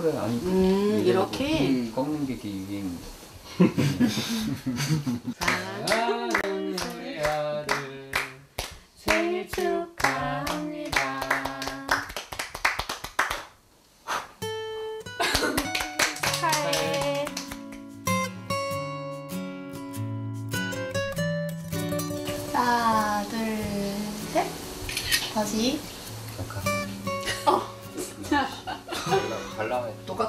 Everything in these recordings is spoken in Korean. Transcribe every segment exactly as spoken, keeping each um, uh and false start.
그래 아니 음 이렇게 음, 꺾는 게 유행입니다. 사랑하는 우리 아들 생일 축하합니다. 축하해. 하나 둘셋 다시. 어. 발라 똑같아.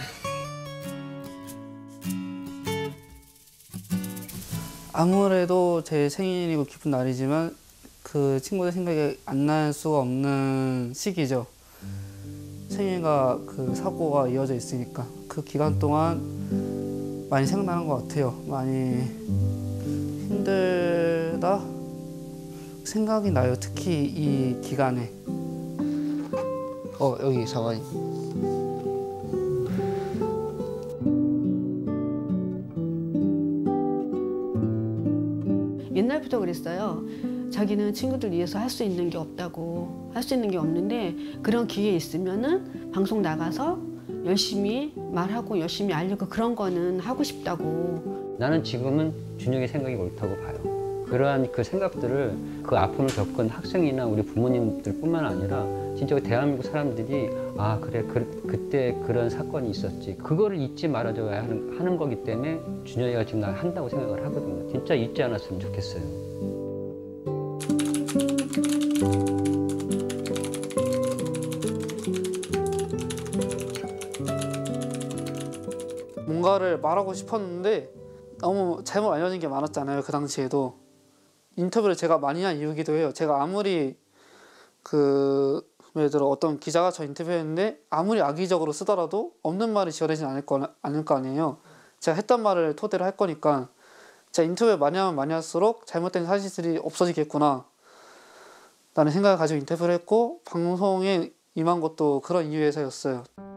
아무래도 제 생일이고 기쁜 날이지만 그 친구들 생각이 안 날 수가 없는 시기죠. 생일과 그 사고가 이어져 있으니까 그 기간 동안 많이 생각나는 것 같아요. 많이 힘들다 생각이 나요. 특히 이 기간에. 어 여기 사과니. 옛날부터 그랬어요. 자기는 친구들 위해서 할 수 있는 게 없다고, 할 수 있는 게 없는데 그런 기회 있으면은 방송 나가서 열심히 말하고 열심히 알리고 그런 거는 하고 싶다고. 나는 지금은 준혁의 생각이 옳다고 봐요. 그러한 그 생각들을 그 아픔을 겪은 학생이나 우리 부모님들뿐만 아니라 진짜 대한민국 사람들이 아 그래 그, 그때 그런 사건이 있었지 그거를 잊지 말아줘야 하는, 하는 거기 때문에 준혁이가 지금 날 한다고 생각을 하거든요. 진짜 잊지 않았으면 좋겠어요. 뭔가를 말하고 싶었는데 너무 잘못 알려진 게 많았잖아요. 그 당시에도. 인터뷰를 제가 많이 한 이유기도 해요. 제가 아무리 그 예를 들어 어떤 기자가 저 인터뷰했는데 아무리 악의적으로 쓰더라도 없는 말이 지어내진 않을 거, 않을 거 아니에요. 제가 했던 말을 토대로 할 거니까 제가 인터뷰를 많이 하면 많이 할수록 잘못된 사실들이 없어지겠구나 라는 생각을 가지고 인터뷰를 했고 방송에 임한 것도 그런 이유에서였어요.